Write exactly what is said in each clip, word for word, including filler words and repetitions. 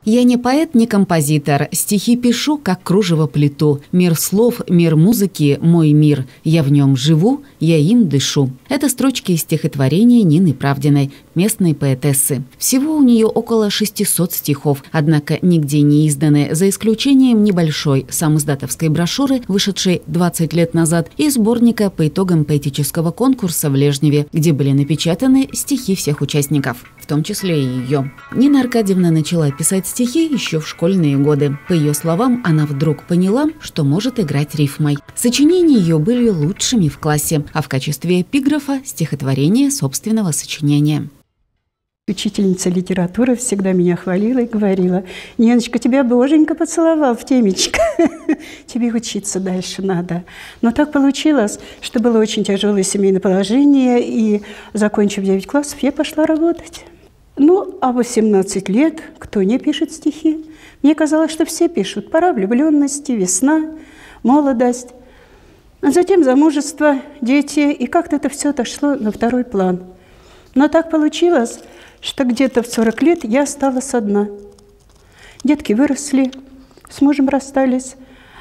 Я не поэт, не композитор. Стихи пишу, как кружево плету. Мир слов, мир музыки – мой мир. Я в нем живу, я им дышу. Это строчки из стихотворения Нины Правдиной, местной поэтессы. Всего у нее около шестисот стихов, однако нигде не изданы, за исключением небольшой самиздатовской брошюры, вышедшей двадцать лет назад, и сборника по итогам поэтического конкурса в Лежневе, где были напечатаны стихи всех участников, в том числе и ее. Нина Аркадьевна начала писать стихи еще в школьные годы. По ее словам, она вдруг поняла, что может играть рифмой. Сочинения ее были лучшими в классе, а в качестве эпиграфа – стихотворение собственного сочинения. Учительница литературы всегда меня хвалила и говорила: «Ниночка, тебя боженька поцеловал в темечко, тебе учиться дальше надо». Но так получилось, что было очень тяжелое семейное положение, и, закончив девять классов, я пошла работать. Ну, а восемнадцать лет кто не пишет стихи? Мне казалось, что все пишут. Пора влюбленности, весна, молодость. А затем замужество, дети, и как-то это все отошло на второй план. Но так получилось, что где-то в сорок лет я осталась одна. Детки выросли, с мужем расстались.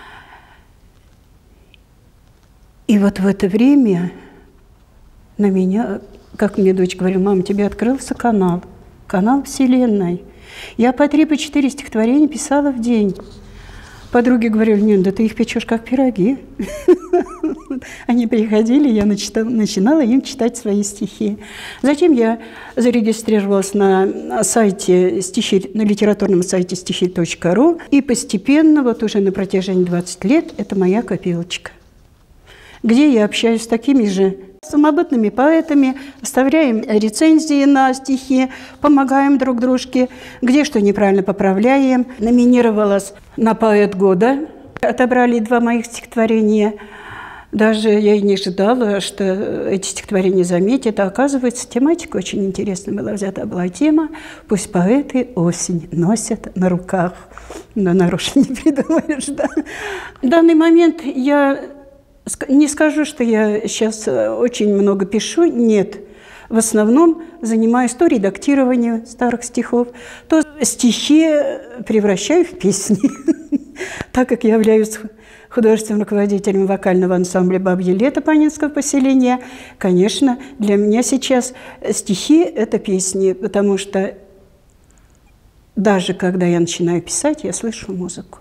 И вот в это время на меня, как мне дочь говорила: «Мама, тебе открылся канал, канал Вселенной». Я по три, по четыре стихотворения писала в день. Подруги говорили: «Нет, да ты их печешь как пироги». Они приходили, я начинала им читать свои стихи. Затем я зарегистрировалась на сайте стихи, на литературном сайте стихи точка ру, и постепенно, вот уже на протяжении двадцати лет, это моя копилочка, где я общаюсь с такими же самобытными поэтами, оставляем рецензии на стихи, помогаем друг дружке, где что неправильно поправляем. Номинировалась на поэт года, отобрали два моих стихотворения. Даже я и не ожидала, что эти стихотворения заметят. А оказывается, тематика очень интересная была взята. Была тема: «Пусть поэты осень носят на руках». Но нарочно не придумаешь, да. В данный момент я не скажу, что я сейчас очень много пишу. Нет. В основном занимаюсь то редактированием старых стихов, то стихи превращаю в песни. Так как я являюсь художественным руководителем вокального ансамбля «Бабье лето» Панинского поселения, конечно, для меня сейчас стихи – это песни, потому что даже когда я начинаю писать, я слышу музыку.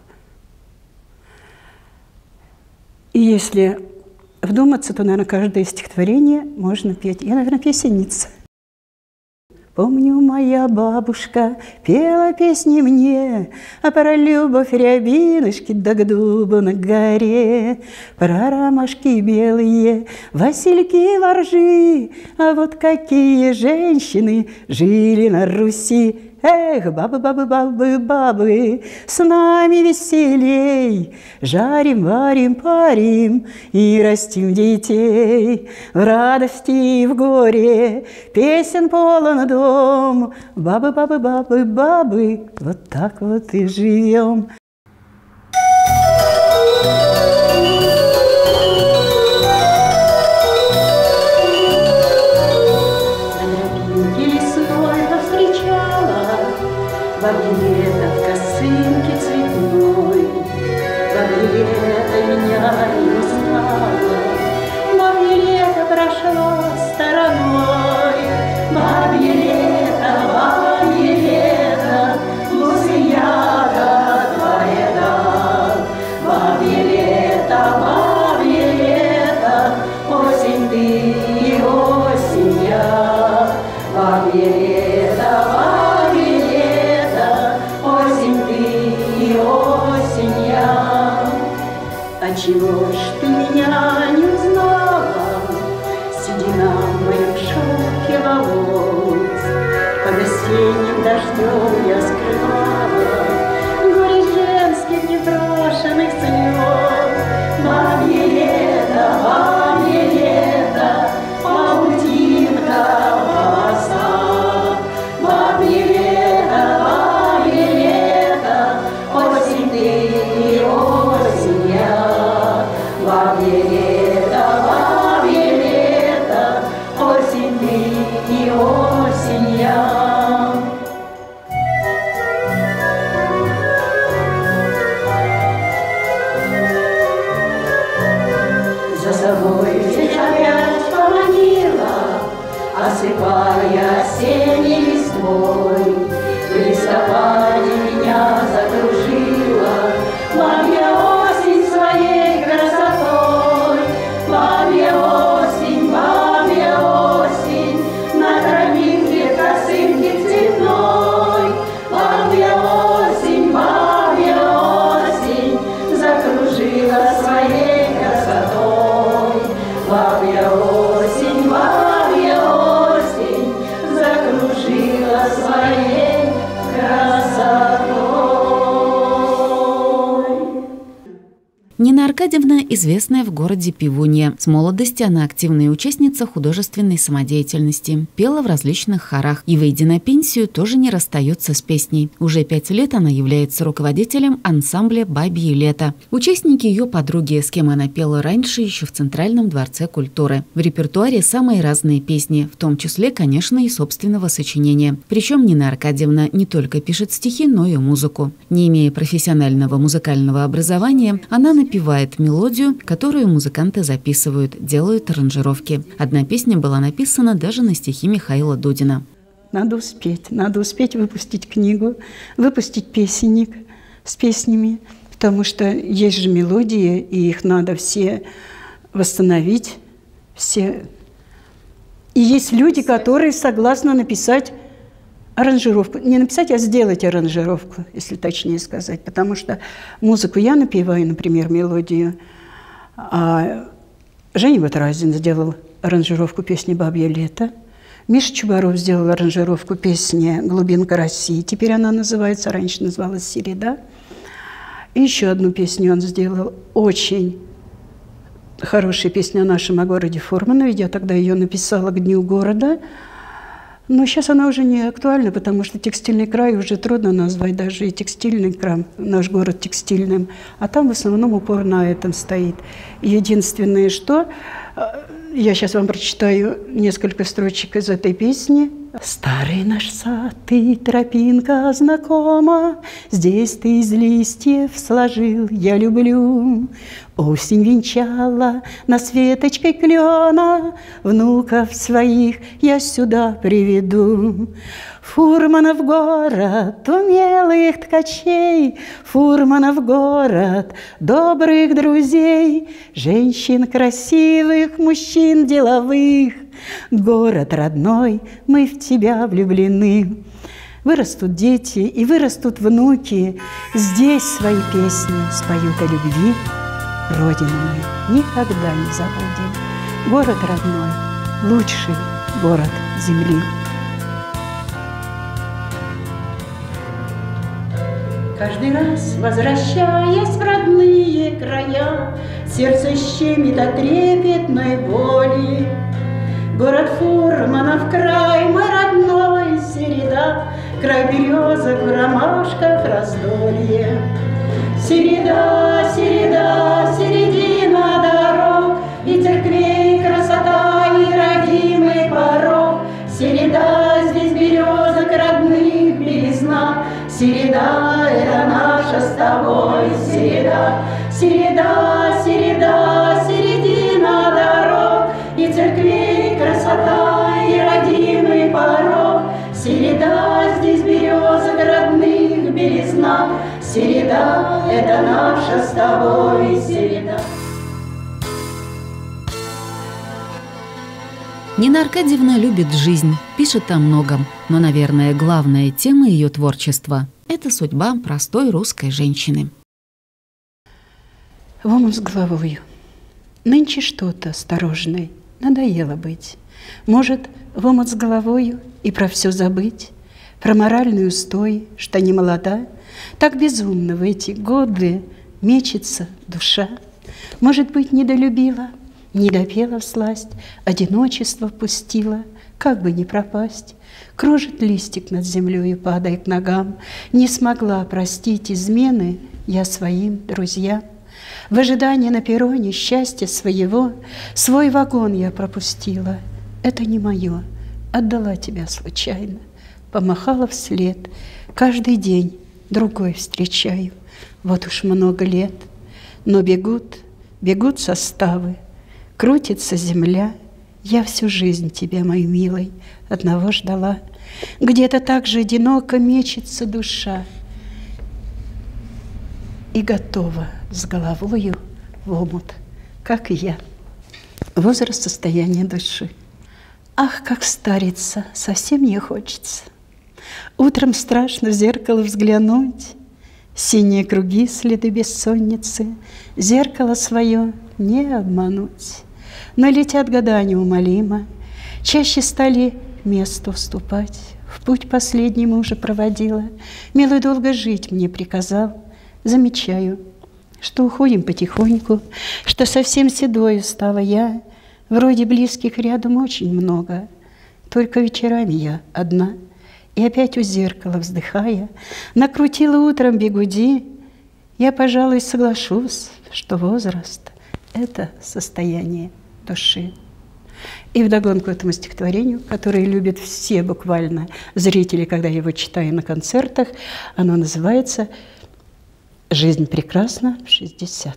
И если вдуматься, то, наверное, каждое стихотворение можно петь. Я, наверное, песенница. Помню, моя бабушка пела песни мне, а про любовь рябинушки да к дубу на горе, про ромашки белые, васильки воржи, а вот какие женщины жили на Руси. Эх, бабы, бабы, бабы, бабы, с нами веселей, жарим, варим, парим и растим детей. В радости и в горе песен полон дом. Бабы, бабы, бабы, бабы, вот так вот и живем. Бабье лето в косынке цветной, бабье лето меня не узнало, бабье лето прошло стороной, бабье лето, бабье лето, лузьяна твоя дал, бабье лето, бабье лето, осень ты и осень я, бабье лето, бабье лето, осень ты и осень я. А чего ж ты меня не узнала, седина в моем шелке волос, под осенним дождем я скрывала горе женских непрошенных слез. Бабье лето, бабье лето, паутинка волоса, бабье лето, бабье лето, осень ты и осень я, бабье лето, бабье лето, осень ты и осень я. тобой. В листопаде меня закружила бабья осень своей красотой. Бабья осень, бабья осень, на травинке косынки цветной. Бабья осень, бабья осень, закружила своей красотой. Бабья осень, бабья осень, закружила своей красотой. Нина Аркадьевна – известная в городе певунья. С молодости она активная участница художественной самодеятельности. Пела в различных хорах и, выйдя на пенсию, тоже не расстается с песней. Уже пять лет она является руководителем ансамбля «Бабье лето». Участники ее подруги, с кем она пела раньше еще в Центральном дворце культуры. В репертуаре самые разные песни, в том числе, конечно, и собственного сочинения. Причем Нина Аркадьевна не только пишет стихи, но и музыку. Не имея профессионального музыкального образования, она напевает мелодию, которую музыканты записывают, делают аранжировки. Одна песня была написана даже на стихи Михаила Дудина. Надо успеть, надо успеть выпустить книгу, выпустить песенник с песнями, потому что есть же мелодии, и их надо все восстановить, все. И есть люди, которые согласны написать аранжировку. Не написать, а сделать аранжировку, если точнее сказать. Потому что музыку я напеваю, например, мелодию, а Женя Батразин сделал аранжировку песни «Бабье лето». Миша Чубаров сделал аранжировку песни «Глубинка России». Теперь она называется, раньше называлась «Середа». И еще одну песню он сделал. Очень хорошая песня о нашем о городе Фурманове. Я тогда ее написала к Дню города. Но сейчас она уже не актуальна, потому что текстильный край уже трудно назвать, даже и текстильный край, наш город текстильным. А там в основном упор на этом стоит. Единственное, что... Я сейчас вам прочитаю несколько строчек из этой песни. «Старый наш сад и тропинка знакома, здесь ты из листьев сложил, я люблю. Осень венчала нас веточкой клена, внуков своих я сюда приведу. Фурманов город умелых ткачей, Фурманов город добрых друзей, женщин красивых, мужчин деловых. Город родной, мы в тебя влюблены». Вырастут дети и вырастут внуки, здесь свои песни споют о любви. Родину мы никогда не забудем. Город родной, лучший город земли. Каждый раз, возвращаясь в родные края, сердце щемит от трепетной боли. Город Фурманов край, мой родной, Середа, край березок в ромашках раздолье. Середа, середа, середина дорог, и церквей красота, и родимый порог. Середа, здесь березок родных белизна, Середа, это наша с тобой середа. Середа, середа, середина дорог, и церквей красота, и родимый порог. Середа, здесь березок родных белизна, Середа, это наша с тобой середа. Нина Аркадьевна любит жизнь, пишет о многом, но, наверное, главная тема ее творчества – это судьба простой русской женщины. В омут с головою. Нынче что-то осторожное надоело быть. Может, в омут с головою и про все забыть, про моральный устой, что не молода, так безумно в эти годы мечется душа. Может быть, недолюбила, не допела всласть, одиночество впустила, как бы не пропасть. Кружит листик над землей и падает к ногам. Не смогла простить измены я своим друзьям. В ожидании на перроне счастья своего свой вагон я пропустила. Это не мое, отдала тебя случайно. Помахала вслед, каждый день другой встречаю. Вот уж много лет, но бегут, бегут составы. Крутится земля, я всю жизнь тебя, мой милый, одного ждала. где-то так же одиноко мечется душа и готова с головою в омут, как и я. Возраст состояния души. Ах, как стариться, совсем не хочется. Утром страшно в зеркало взглянуть, синие круги, следы бессонницы, зеркало свое не обмануть. Но летят года неумолимо, чаще стали место уступать. В путь последний мы уже проводила, милый долго жить мне приказал. Замечаю, что уходим потихоньку, что совсем седою стала я. Вроде близких рядом очень много, только вечерами я одна. И опять у зеркала вздыхая, накрутила утром бигуди. Я, пожалуй, соглашусь, что возраст — это состояние души. И вдогонку этому стихотворению, которое любят все буквально зрители, когда я его читаю на концертах, оно называется «Жизнь прекрасна в шестьдесят».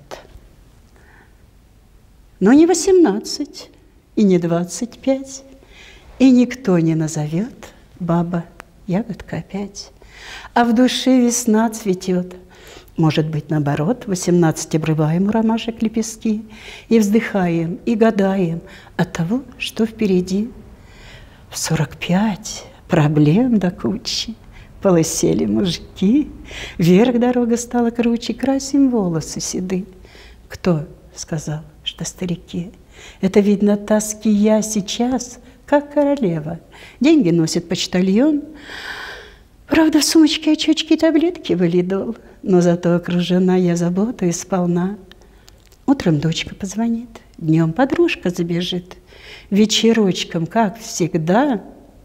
Но не восемнадцать и не двадцать пять, и никто не назовет баба ягодка опять. А в душе весна цветет. Может быть, наоборот, восемнадцать обрываем у ромашек лепестки и вздыхаем, и гадаем от того, что впереди. В сорок пять проблем до кучи, полысели мужики, вверх дорога стала круче, красим волосы седы. Кто сказал, что старики? Это, видно, тоски я сейчас, как королева. Деньги носит почтальон. Правда, в сумочке очечки, таблетки валидол, но зато окружена я заботой сполна. Утром дочка позвонит, днем подружка забежит, вечерочком, как всегда.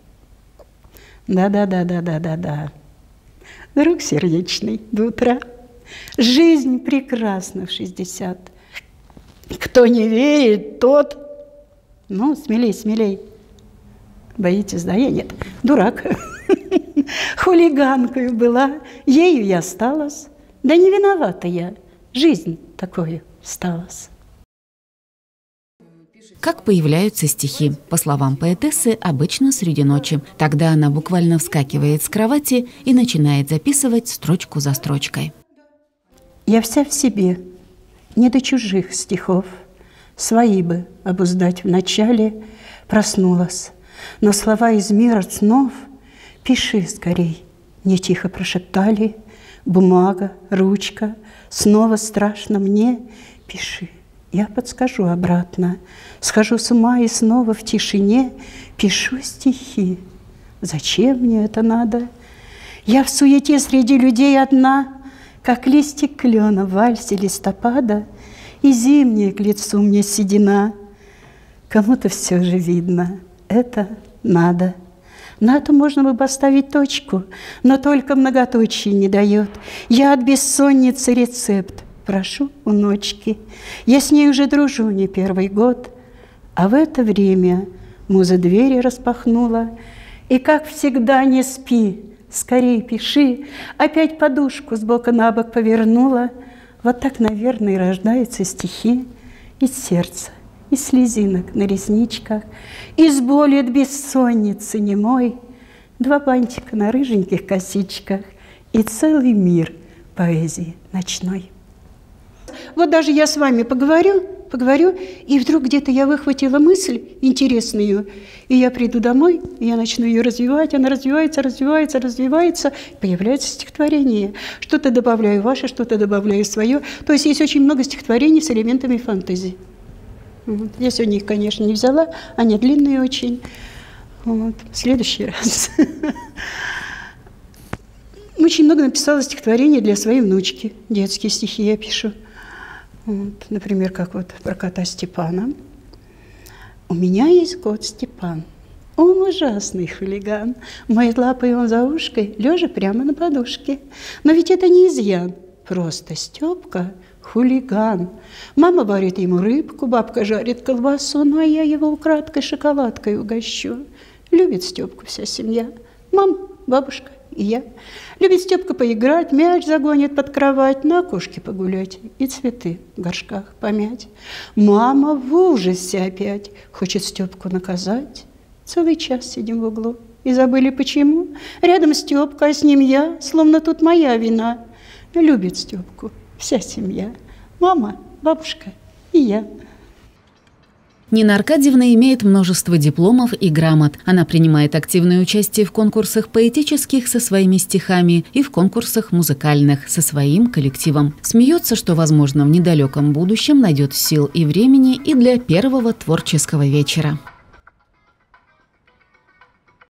Да-да-да-да-да-да-да. Друг сердечный, до утра. Жизнь прекрасна в шестьдесят. Кто не верит, тот... Ну, смелей, смелей. Боитесь, да? Я нет. Дурак. Хулиганкою была, ею я осталась. Да не виновата я, жизнь такой сталась. Как появляются стихи? По словам поэтессы, обычно среди ночи. Тогда она буквально вскакивает с кровати и начинает записывать строчку за строчкой. Я вся в себе, не до чужих стихов. Свои бы обуздать вначале проснулась. Но слова из мира снов пиши скорей, мне тихо прошептали. Бумага, ручка, снова страшно мне, пиши. Я подскажу обратно, схожу с ума и снова в тишине пишу стихи. Зачем мне это надо? Я в суете среди людей одна, как листик клена в вальсе листопада, и зимняя к лицу мне седина. Кому-то все же видно, это надо. На это можно бы поставить точку, но только многоточие не дает. Я от бессонницы рецепт прошу у ночки. Я с ней уже дружу не первый год, а в это время муза двери распахнула. И, как всегда, не спи, скорей пиши. Опять подушку с бока на бок повернула. Вот так, наверное, и рождаются стихи из сердца, из слезинок на ресничках, из боли от бессонницы немой, два бантика на рыженьких косичках и целый мир поэзии ночной. Вот даже я с вами поговорю, поговорю, и вдруг где-то я выхватила мысль интересную, и я приду домой, и я начну ее развивать, она развивается, развивается, развивается, появляется стихотворение. Что-то добавляю ваше, что-то добавляю свое. То есть есть очень много стихотворений с элементами фантазии. Вот. Я сегодня их, конечно, не взяла, они длинные очень. Вот. В следующий раз. Очень много написала стихотворений для своей внучки. Детские стихи я пишу. Вот. Например, как вот про кота Степана. У меня есть кот Степан. Он ужасный хулиган. Моей лапой он за ушкой, лежа прямо на подушке. Но ведь это не изъян. Просто Степка хулиган. Мама варит ему рыбку, бабка жарит колбасу, ну а я его украдкой шоколадкой угощу. Любит Степку вся семья. Мама, бабушка и я. Любит Степка поиграть, мяч загонит под кровать, на окошке погулять и цветы в горшках помять. Мама в ужасе опять хочет Степку наказать. Целый час сидим в углу и забыли почему. Рядом Степка, а с ним я, словно тут моя вина. Любит Степку вся семья. Мама, бабушка и я. Нина Аркадьевна имеет множество дипломов и грамот. Она принимает активное участие в конкурсах поэтических со своими стихами и в конкурсах музыкальных со своим коллективом. Смеется, что, возможно, в недалеком будущем найдет сил и времени и для первого творческого вечера.